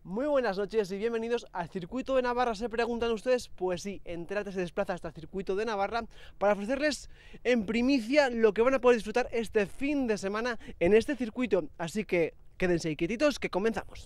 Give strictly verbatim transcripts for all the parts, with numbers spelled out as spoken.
Muy buenas noches y bienvenidos al Circuito de Navarra. ¿Se preguntan ustedes? Pues sí, Entrate se desplaza hasta el Circuito de Navarra para ofrecerles en primicia lo que van a poder disfrutar este fin de semana en este circuito. Así que quédense ahí quietitos que comenzamos.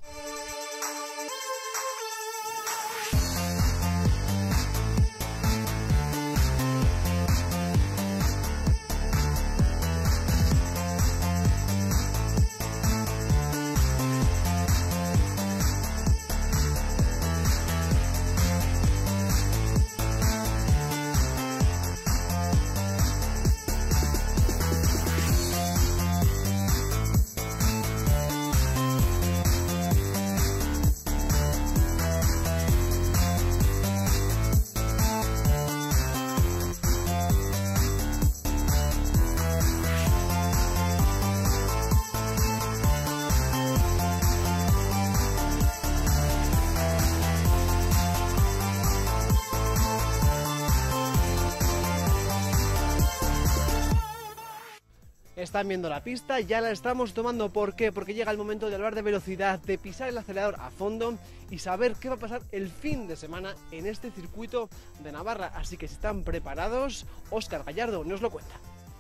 Están viendo la pista, ya la estamos tomando. ¿Por qué? Porque llega el momento de hablar de velocidad, de pisar el acelerador a fondo y saber qué va a pasar el fin de semana en este circuito de Navarra. Así que si están preparados, Óscar Gallardo nos lo cuenta.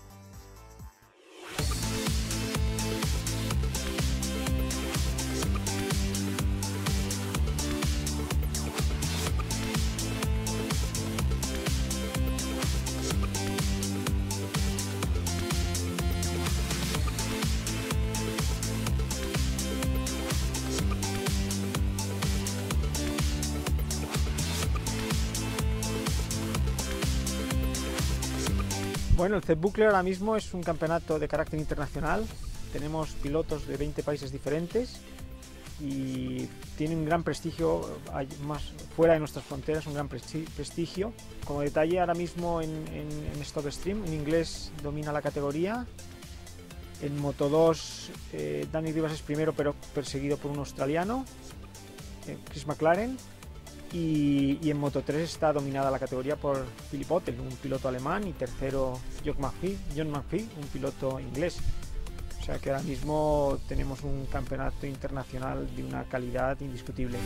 Bueno, el Z-Buckler ahora mismo es un campeonato de carácter internacional. Tenemos pilotos de veinte países diferentes y tiene un gran prestigio más fuera de nuestras fronteras, un gran prestigio. Como detalle, ahora mismo en, en, en Stop Stream, en inglés domina la categoría. En Moto dos, eh, Danny Rivas es primero, pero perseguido por un australiano, eh, Chris McLaren. Y, y en Moto tres está dominada la categoría por Philipp Ottel, un piloto alemán, y tercero John McPhee, John McPhee, un piloto inglés. O sea que ahora mismo tenemos un campeonato internacional de una calidad indiscutible.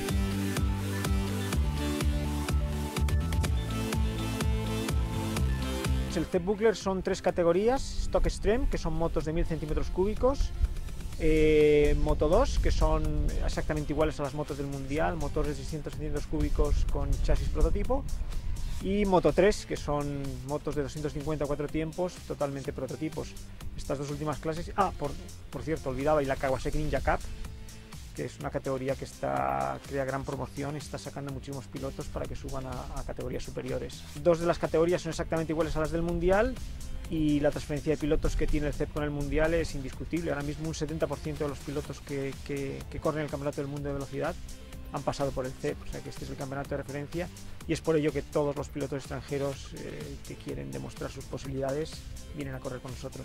El Z-Buckler son tres categorías: Stock Extreme, que son motos de mil centímetros cúbicos, Eh, Moto dos, que son exactamente iguales a las motos del mundial, motores de seiscientos centímetros cúbicos con chasis prototipo, y Moto tres, que son motos de doscientos cincuenta cuatro tiempos, totalmente prototipos. Estas dos últimas clases, ah, por, por cierto, olvidaba, y la Kawasaki Ninja Cup, que es una categoría que está crea gran promoción y está sacando muchísimos pilotos para que suban a, a categorías superiores. Dos de las categorías son exactamente iguales a las del mundial, y la transferencia de pilotos que tiene el Z E P con el mundial es indiscutible. Ahora mismo un setenta por ciento de los pilotos que, que, que corren el campeonato del mundo de velocidad han pasado por el Z E P, o sea que este es el campeonato de referencia, y es por ello que todos los pilotos extranjeros eh, que quieren demostrar sus posibilidades vienen a correr con nosotros.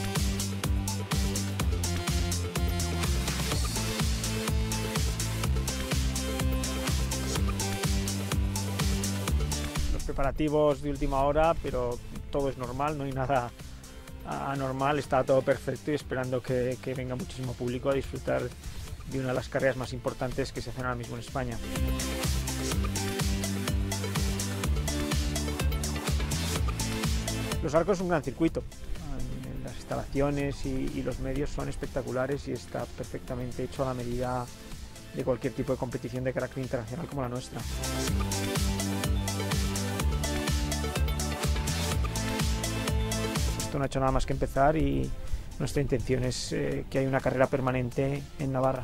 Los preparativos de última hora, pero todo es normal, no hay nada anormal, está todo perfecto, y esperando que, que venga muchísimo público a disfrutar de una de las carreras más importantes que se hacen ahora mismo en España. Los Arcos es un gran circuito, las instalaciones y, y los medios son espectaculares y está perfectamente hecho a la medida de cualquier tipo de competición de carácter internacional como la nuestra. Esto no ha hecho nada más que empezar y nuestra intención es eh, que haya una carrera permanente en Navarra.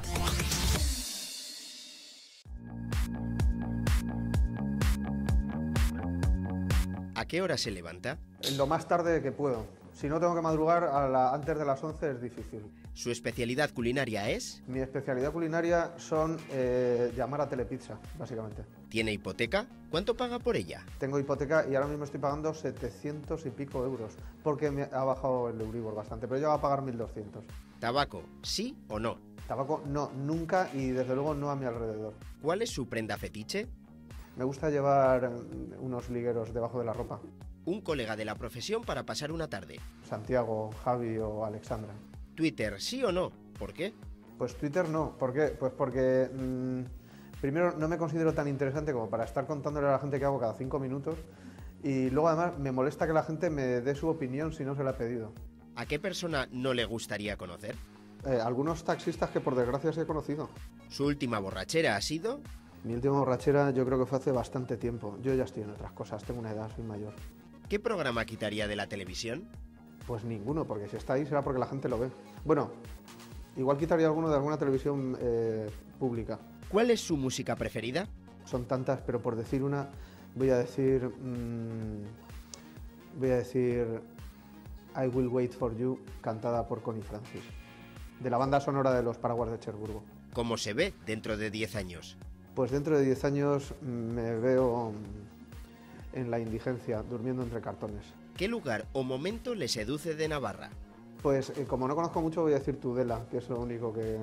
¿A qué hora se levanta? Lo más tarde que puedo. Si no tengo que madrugar a la, antes de las once es difícil. ¿Su especialidad culinaria es? Mi especialidad culinaria son eh, llamar a Telepizza, básicamente. ¿Tiene hipoteca? ¿Cuánto paga por ella? Tengo hipoteca y ahora mismo estoy pagando setecientos y pico euros, porque me ha bajado el Euribor bastante, pero yo voy a pagar mil doscientos. ¿Tabaco, sí o no? Tabaco no, nunca, y desde luego no a mi alrededor. ¿Cuál es su prenda fetiche? Me gusta llevar unos ligueros debajo de la ropa. Un colega de la profesión para pasar una tarde. Santiago, Javi o Alexandra. Twitter, ¿sí o no? ¿Por qué? Pues Twitter no. ¿Por qué? Pues porque mmm, primero no me considero tan interesante como para estar contándole a la gente qué hago cada cinco minutos y luego además me molesta que la gente me dé su opinión si no se la ha pedido. ¿A qué persona no le gustaría conocer? Eh, algunos taxistas que por desgracia sí he conocido. ¿Su última borrachera ha sido? Mi última borrachera yo creo que fue hace bastante tiempo. Yo ya estoy en otras cosas, tengo una edad, soy mayor. ¿Qué programa quitaría de la televisión? Pues ninguno, porque si está ahí será porque la gente lo ve. Bueno, igual quitaría alguno de alguna televisión eh, pública. ¿Cuál es su música preferida? Son tantas, pero por decir una, voy a decir... Mmm, voy a decir... I Will Wait For You, cantada por Connie Francis, de la banda sonora de Los Paraguas de Cherburgo. ¿Cómo se ve dentro de diez años? Pues dentro de diez años me veo en la indigencia, durmiendo entre cartones. ¿Qué lugar o momento le seduce de Navarra? Pues eh, como no conozco mucho voy a decir Tudela, que es lo único que...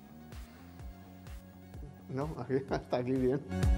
No, aquí, hasta aquí bien.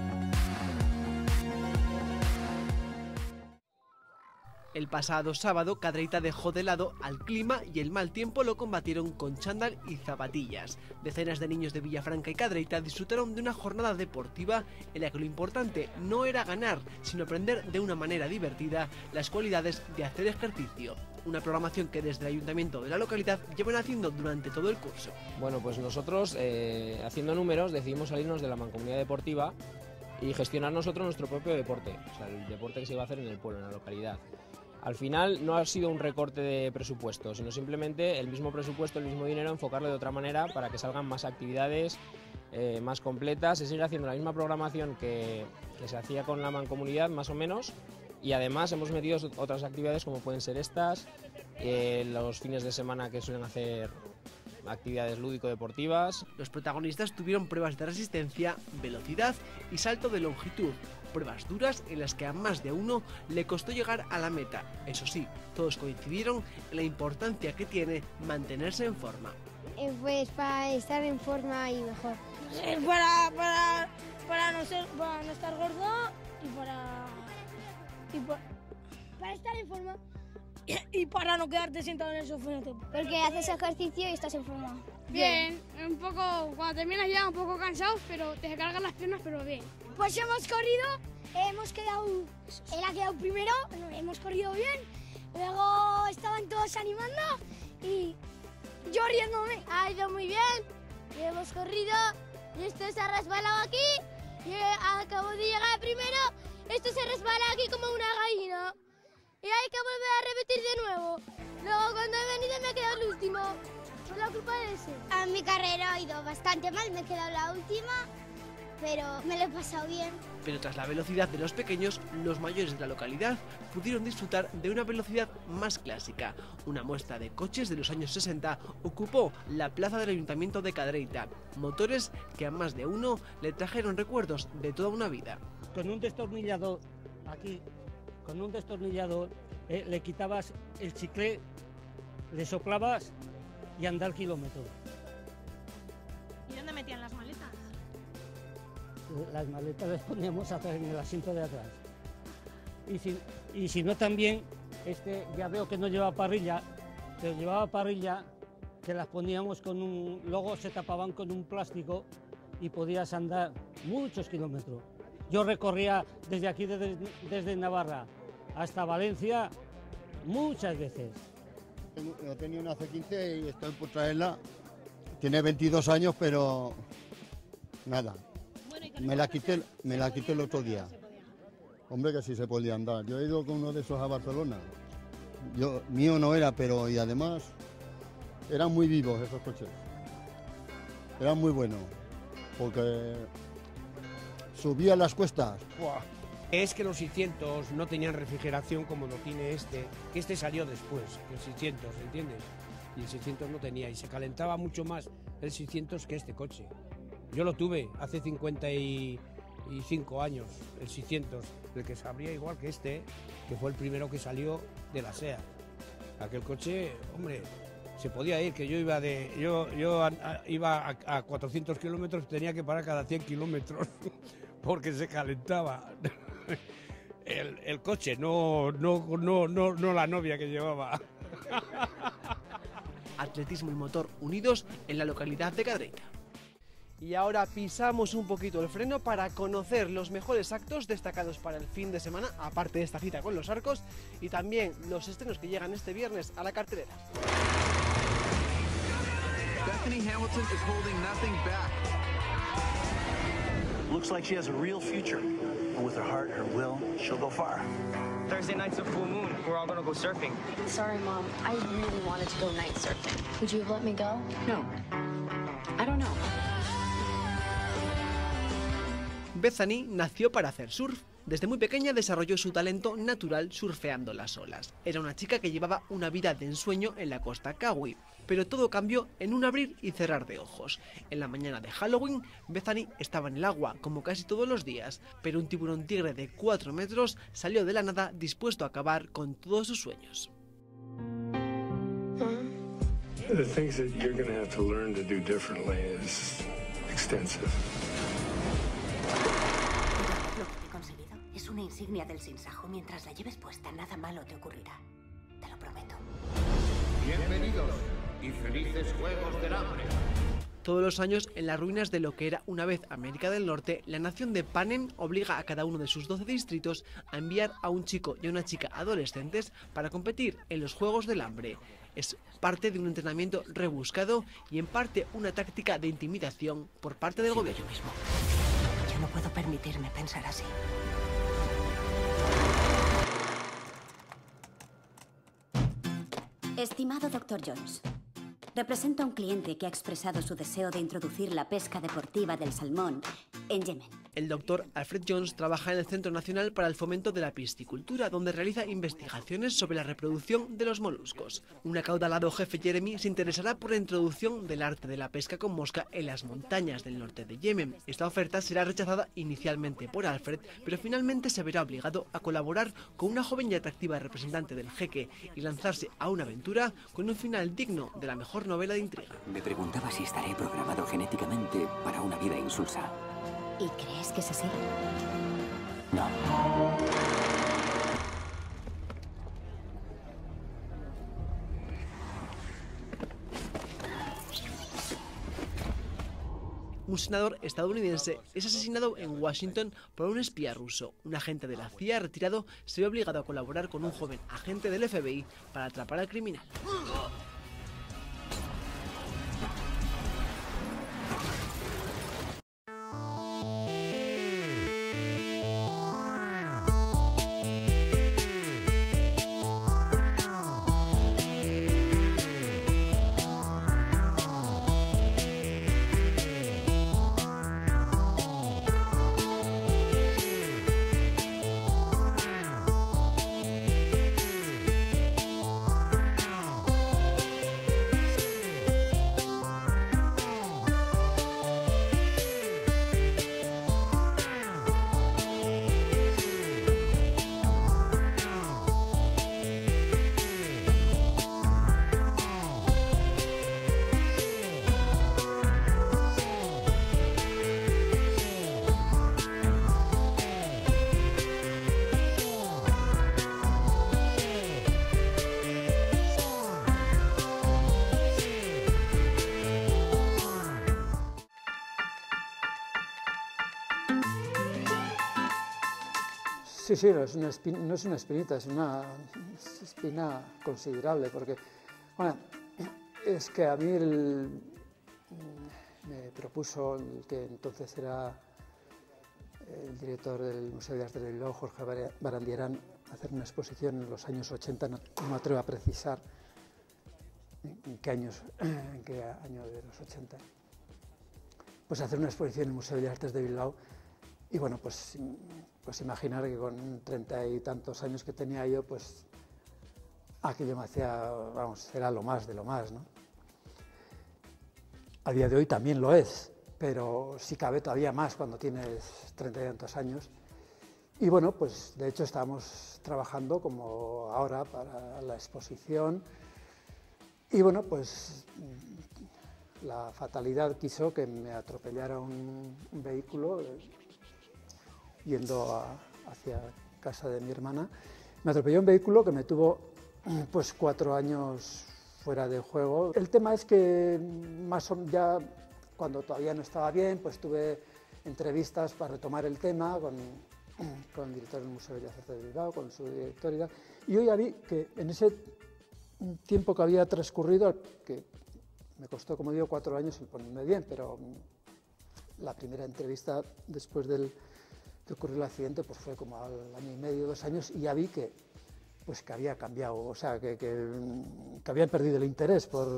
El pasado sábado, Cadreita dejó de lado al clima y el mal tiempo lo combatieron con chándal y zapatillas. Decenas de niños de Villafranca y Cadreita disfrutaron de una jornada deportiva en la que lo importante no era ganar, sino aprender de una manera divertida las cualidades de hacer ejercicio. Una programación que desde el ayuntamiento de la localidad llevan haciendo durante todo el curso. Bueno, pues nosotros, eh, haciendo números, decidimos salirnos de la mancomunidad deportiva y gestionar nosotros nuestro propio deporte, o sea, el deporte que se iba a hacer en el pueblo, en la localidad. Al final no ha sido un recorte de presupuesto, sino simplemente el mismo presupuesto, el mismo dinero, enfocarlo de otra manera para que salgan más actividades eh, más completas. Se sigue haciendo la misma programación que, que se hacía con la mancomunidad, más o menos, y además hemos metido otras actividades como pueden ser estas, eh, los fines de semana que suelen hacer actividades lúdico-deportivas. Los protagonistas tuvieron pruebas de resistencia, velocidad y salto de longitud. Pruebas duras en las que a más de uno le costó llegar a la meta. Eso sí, todos coincidieron en la importancia que tiene mantenerse en forma. Eh, pues para estar en forma y mejor. Eh, para, para, para, no ser, para no estar gordo y para, y para, para estar en forma y, y para no quedarte sentado en el sofá. Porque haces ejercicio y estás en forma. Bien, bien, un poco, cuando terminas ya un poco cansado, pero te cargan las piernas, pero bien. Pues hemos corrido, hemos quedado, él ha quedado primero, hemos corrido bien, luego estaban todos animando y yo riéndome. Ha ido muy bien, y hemos corrido, y esto se ha resbalado aquí, y acabo de llegar primero, esto se resbala aquí como una gallina, y hay que volver a repetir de nuevo. Luego cuando he venido me he quedado el último, por la culpa de ese. A mi carrera ha ido bastante mal, me he quedado la última, pero me lo he pasado bien. Pero tras la velocidad de los pequeños, los mayores de la localidad pudieron disfrutar de una velocidad más clásica. Una muestra de coches de los años sesenta ocupó la plaza del Ayuntamiento de Cadreita. Motores que a más de uno le trajeron recuerdos de toda una vida. Con un destornillador, aquí, con un destornillador, eh, le quitabas el chicle, le soplabas y andar kilómetros. ¿Y dónde metían las maletas? Las maletas las poníamos atrás, en el asiento de atrás. Y si, y si no también, este, ya veo que no lleva parrilla, pero llevaba parrilla, que las poníamos con un... Luego se tapaban con un plástico y podías andar muchos kilómetros. Yo recorría desde aquí, desde, desde Navarra hasta Valencia, muchas veces. Yo tenía una C quince y estoy por traerla. Tiene veintidós años, pero nada. Me la quité, me la quité el otro día. Hombre, que sí se podía andar. Yo he ido con uno de esos a Barcelona. Yo, mío no era, pero y además eran muy vivos esos coches. Eran muy buenos, porque subía las cuestas. ¡Buah! Es que los seiscientos no tenían refrigeración como lo tiene este, que este salió después, el seiscientos, ¿entiendes? Y el seiscientos no tenía, y se calentaba mucho más el seiscientos que este coche. Yo lo tuve hace cincuenta y cinco años, el seiscientos, el que sabría igual que este, que fue el primero que salió de la SEAT. Aquel coche, hombre, se podía ir, que yo iba de yo yo a, a, iba a, a cuatrocientos kilómetros, tenía que parar cada cien kilómetros porque se calentaba el, el coche, no, no, no, no, no la novia que llevaba. Atletismo y motor unidos en la localidad de Cadreita. Y ahora pisamos un poquito el freno para conocer los mejores actos destacados para el fin de semana, aparte de esta cita con los arcos, y también los estrenos que llegan este viernes a la cartelera. Bethany Hamilton is holding nothing back. Looks like she has a real future. And with her heart, her will, she'll go far. Thursday night's a full moon. We're all gonna go surfing. Sorry, Mom. I really wanted to go night surfing. Would you have let me go? No. I don't know. Bethany nació para hacer surf. Desde muy pequeña desarrolló su talento natural surfeando las olas. Era una chica que llevaba una vida de ensueño en la costa Kauai, pero todo cambió en un abrir y cerrar de ojos. En la mañana de Halloween, Bethany estaba en el agua, como casi todos los días, pero un tiburón tigre de cuatro metros salió de la nada dispuesto a acabar con todos sus sueños. The things that you're going to have to learn to do differently is extensive. Lo que he conseguido es una insignia del sinsajo. Mientras la lleves puesta, nada malo te ocurrirá. Te lo prometo. Bienvenidos y felices Juegos del Hambre. Todos los años, en las ruinas de lo que era una vez América del Norte, la nación de Panem obliga a cada uno de sus doce distritos a enviar a un chico y a una chica adolescentes para competir en los Juegos del Hambre. Es parte de un entrenamiento rebuscado y en parte una táctica de intimidación por parte del gobierno. Yo mismo. Yo no puedo permitirme pensar así. Estimado doctor Jones, represento a un cliente que ha expresado su deseo de introducir la pesca deportiva del salmón en Yemen. El doctor Alfred Jones trabaja en el Centro Nacional para el Fomento de la Piscicultura, donde realiza investigaciones sobre la reproducción de los moluscos. Un acaudalado jefe Jeremy se interesará por la introducción del arte de la pesca con mosca en las montañas del norte de Yemen. Esta oferta será rechazada inicialmente por Alfred, pero finalmente se verá obligado a colaborar con una joven y atractiva representante del jeque y lanzarse a una aventura con un final digno de la mejor novela de intriga. Me preguntaba si estaré programado genéticamente para una vida insulsa. ¿Y crees que es así? No. Un senador estadounidense es asesinado en Washington por un espía ruso. Un agente de la C I A retirado se ve obligado a colaborar con un joven agente del F B I para atrapar al criminal. Sí, sí, no es una espina, no es una espinita, es una espina considerable, porque, bueno, es que a mí el, me propuso el que entonces era el director del Museo de Arte de Bilbao, Jorge Barandiarán, hacer una exposición en los años ochenta, no, no me atrevo a precisar en qué años, en qué año de los ochenta, pues hacer una exposición en el Museo de Artes de Bilbao. Y bueno, pues, pues imaginar que con treinta y tantos años que tenía yo, pues aquello me hacía, vamos, era lo más de lo más, ¿no? A día de hoy también lo es, pero sí cabe todavía más cuando tienes treinta y tantos años. Y bueno, pues de hecho estábamos trabajando como ahora para la exposición. Y bueno, pues la fatalidad quiso que me atropellara un, un vehículo yendo a, hacia casa de mi hermana. Me atropelló un vehículo que me tuvo pues cuatro años fuera de juego. El tema es que más o, ya cuando todavía no estaba bien, pues tuve entrevistas para retomar el tema con, con el director del Museo de Bellas Artes de Bilbao, con su director y tal. Y yo ya vi que en ese tiempo que había transcurrido, que me costó, como digo, cuatro años el ponerme bien, pero la primera entrevista después del que ocurrió el accidente pues fue como al año y medio, dos años, y ya vi que, pues, que había cambiado, o sea, que, que, que habían perdido el interés por...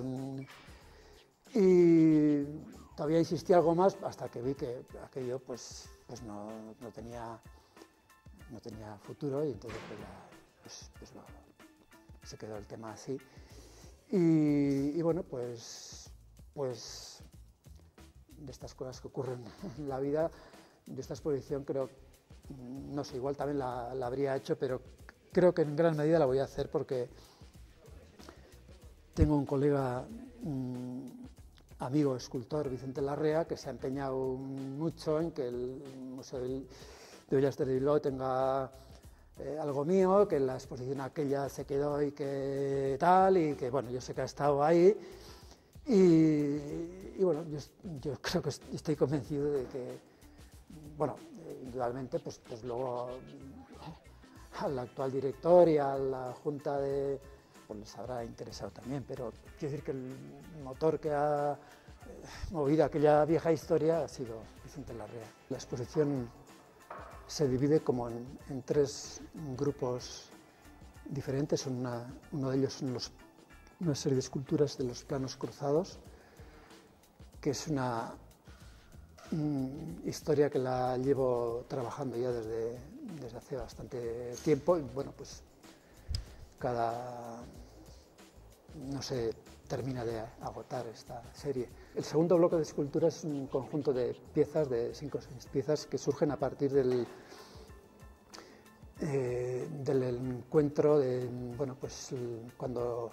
Y todavía insistí algo más hasta que vi que aquello pues, pues no, no, tenía, no tenía futuro, y entonces pues, ya, pues, pues no, se quedó el tema así. Y, y bueno, pues, pues de estas cosas que ocurren en la vida, de esta exposición creo, no sé, igual también la, la habría hecho, pero creo que en gran medida la voy a hacer porque tengo un colega, un amigo escultor, Vicente Larrea, que se ha empeñado mucho en que el Museo de Bellas Artes de Bilbao tenga eh, algo mío, que la exposición aquella se quedó y que tal, y que bueno, yo sé que ha estado ahí. Y, y bueno, yo, yo creo que estoy convencido de que, bueno, indudablemente, pues, pues luego al actual director y a la Junta de, pues les habrá interesado también, pero quiero decir que el motor que ha eh, movido aquella vieja historia ha sido Vicente Larrea. La exposición se divide como en, en tres grupos diferentes. Una, uno de ellos son los, una serie de esculturas de los planos cruzados, que es una mm, historia que la llevo trabajando ya desde, desde hace bastante tiempo. Y bueno, pues cada, no se termina de agotar esta serie. El segundo bloque de esculturas es un conjunto de piezas, de cinco o seis piezas, que surgen a partir del, eh, del encuentro de, bueno, pues cuando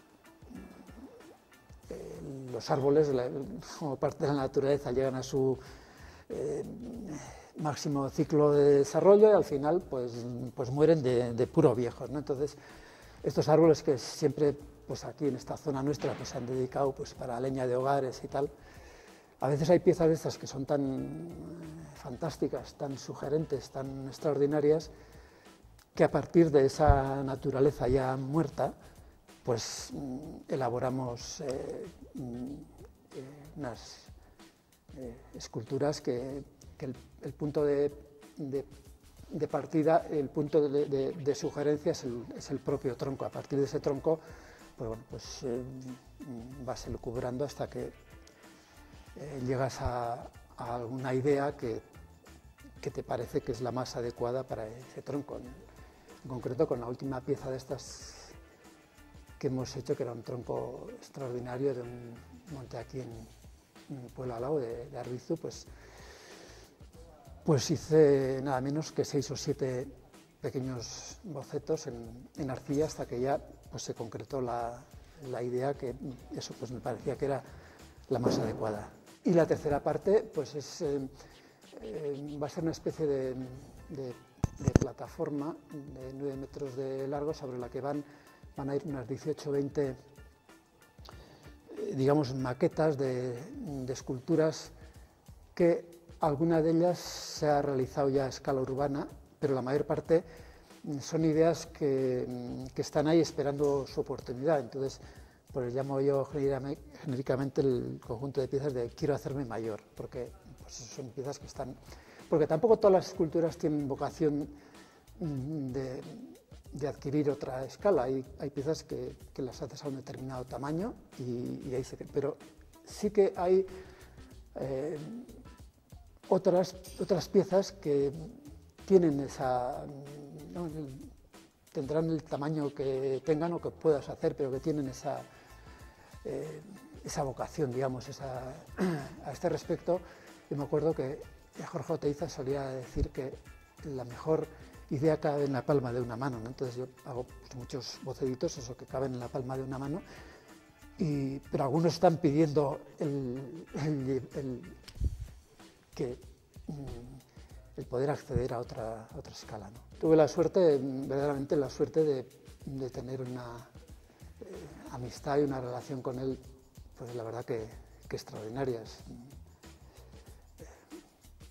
eh, los árboles, la, como parte de la naturaleza, llegan a su eh, máximo ciclo de desarrollo y al final pues, pues mueren de, de puro viejos, ¿no? Entonces, estos árboles que siempre, pues aquí en esta zona nuestra, pues se han dedicado pues para leña de hogares y tal, a veces hay piezas de estas que son tan fantásticas, tan sugerentes, tan extraordinarias, que a partir de esa naturaleza ya muerta, pues elaboramos eh, eh, unas eh, esculturas que, que el, el punto de, de de partida, el punto de, de, de sugerencia es el, es el propio tronco. A partir de ese tronco, pues, bueno, pues eh, vas elucubrando hasta que eh, llegas a, a alguna idea que, que te parece que es la más adecuada para ese tronco. En concreto, con la última pieza de estas que hemos hecho, que era un tronco extraordinario de un monte aquí en, en el pueblo al lado de, de Arbizu, pues Pues hice nada menos que seis o siete pequeños bocetos en, en arcilla hasta que ya pues, se concretó la, la idea que eso pues, me parecía que era la más adecuada. Y la tercera parte pues, es, eh, eh, va a ser una especie de, de, de plataforma de nueve metros de largo sobre la que van, van a ir unas dieciocho o veinte eh, digamos, maquetas de, de esculturas que alguna de ellas se ha realizado ya a escala urbana, pero la mayor parte son ideas que, que están ahí esperando su oportunidad. Entonces, pues llamo yo genéricamente el conjunto de piezas de quiero hacerme mayor, porque pues, son piezas que están... Porque tampoco todas las esculturas tienen vocación de, de adquirir otra escala. Hay, hay piezas que, que las haces a un determinado tamaño y, y ahí se... Pero sí que hay... Eh, Otras, otras piezas que tienen esa, ¿no? tendrán el tamaño que tengan o que puedas hacer, pero que tienen esa, eh, esa vocación, digamos, esa, a este respecto. Yo me acuerdo que Jorge Oteiza solía decir que la mejor idea cabe en la palma de una mano, ¿no? Entonces yo hago pues, muchos bocetitos, eso que caben en la palma de una mano, y, pero algunos están pidiendo el, el, el que mm, el poder acceder a otra, a otra escala, ¿no? Tuve la suerte, verdaderamente la suerte de, de tener una eh, amistad y una relación con él, pues la verdad que, que extraordinarias.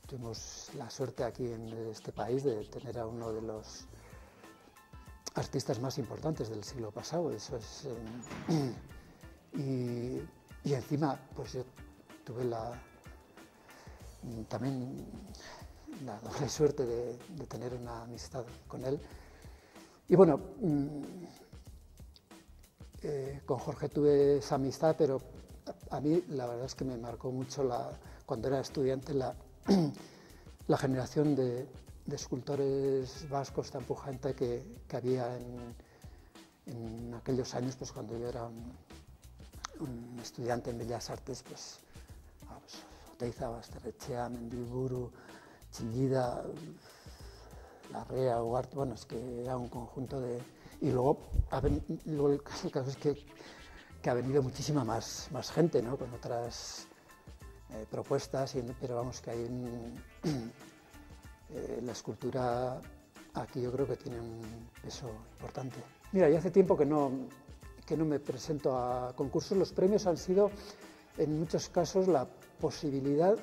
tuvimos la suerte aquí en este país de tener a uno de los artistas más importantes del siglo pasado, eso es, eh, y, y encima pues yo tuve la, también la doble suerte de, de tener una amistad con él. Y bueno, eh, con Jorge tuve esa amistad, pero a, a mí la verdad es que me marcó mucho la, cuando era estudiante la, la generación de, de escultores vascos tan pujante que, que había en, en aquellos años, pues cuando yo era un, un estudiante en Bellas Artes, pues, pues Oteiza, Basterrechea, Mendiburu, Chillida, Larrea, Ugarte, bueno, es que era un conjunto de... Y luego, luego el caso es que, que ha venido muchísima más, más gente, ¿no? Con otras eh, propuestas, y, pero vamos, que hay un, eh, la escultura aquí yo creo que tiene un peso importante. Mira, ya hace tiempo que no, que no me presento a concursos. Los premios han sido, en muchos casos, la posibilidad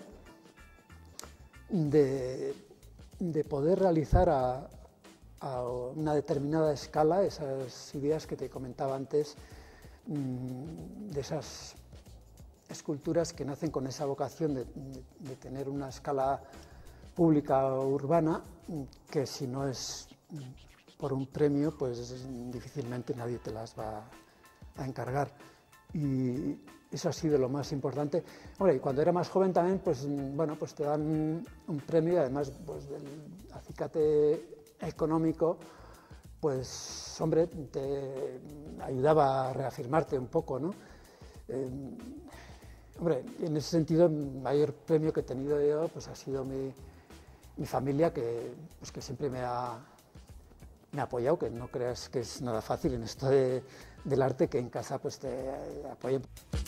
de, de poder realizar a, a una determinada escala esas ideas que te comentaba antes, de esas esculturas que nacen con esa vocación de, de, de tener una escala pública o urbana, que si no es por un premio, pues difícilmente nadie te las va a encargar. Y eso ha sido lo más importante. Hombre, y cuando era más joven también, pues bueno, pues te dan un premio, y además pues del acicate económico, pues hombre, te ayudaba a reafirmarte un poco, ¿no? Eh, hombre, en ese sentido, el mayor premio que he tenido yo, pues ha sido mi, mi familia, que, pues, que siempre me ha, me ha apoyado, que no creas que es nada fácil en esto de, del arte, que en casa pues te apoyen.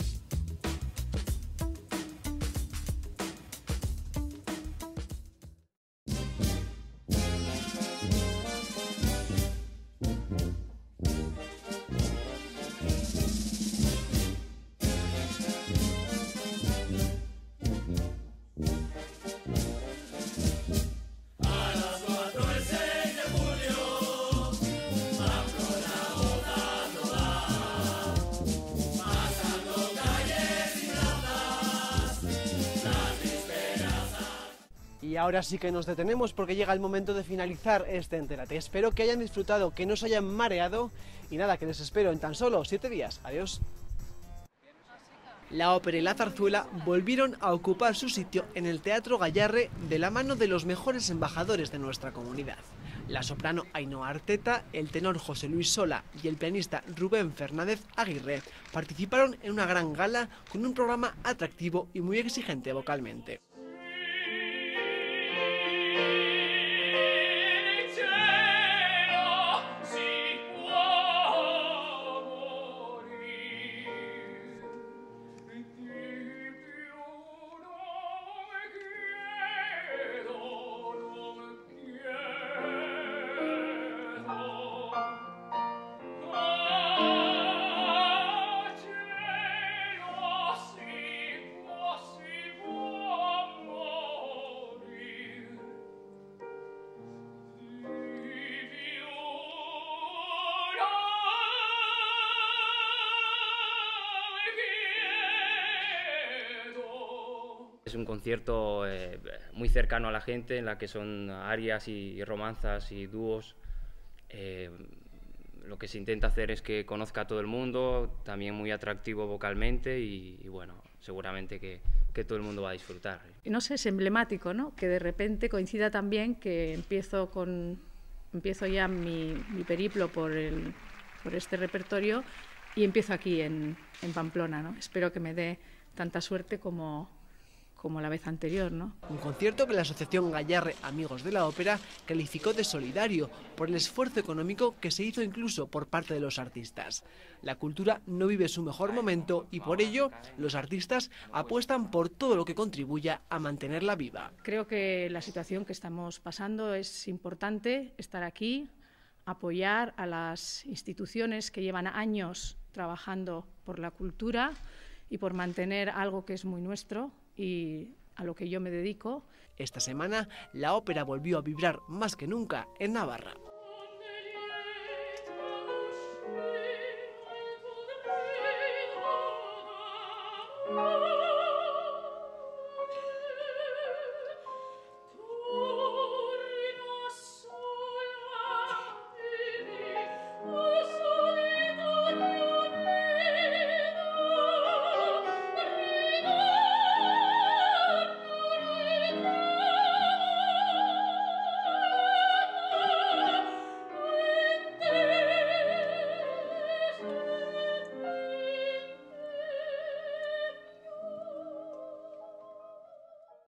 Y ahora sí que nos detenemos porque llega el momento de finalizar este Entérate. Espero que hayan disfrutado, que no se hayan mareado y nada, que les espero en tan solo siete días. Adiós. La ópera y la zarzuela volvieron a ocupar su sitio en el Teatro Gayarre de la mano de los mejores embajadores de nuestra comunidad. La soprano Ainhoa Arteta, el tenor José Luis Sola y el pianista Rubén Fernández Aguirre participaron en una gran gala con un programa atractivo y muy exigente vocalmente. Es un concierto eh, muy cercano a la gente, en la que son arias y romanzas y dúos. Eh, lo que se intenta hacer es que conozca a todo el mundo, también muy atractivo vocalmente y, y bueno, seguramente que, que todo el mundo va a disfrutar. No sé, es emblemático, ¿no? Que de repente coincida también que empiezo, con, empiezo ya mi, mi periplo por, el, por este repertorio y empiezo aquí en, en Pamplona, ¿no? Espero que me dé tanta suerte como... como la vez anterior, ¿no? Un concierto que la Asociación Gayarre Amigos de la Ópera calificó de solidario por el esfuerzo económico que se hizo incluso por parte de los artistas. La cultura no vive su mejor momento y por ello los artistas apuestan por todo lo que contribuya a mantenerla viva. Creo que la situación que estamos pasando es importante estar aquí, apoyar a las instituciones que llevan años trabajando por la cultura y por mantener algo que es muy nuestro, y a lo que yo me dedico. Esta semana la ópera volvió a vibrar más que nunca en Navarra. Oh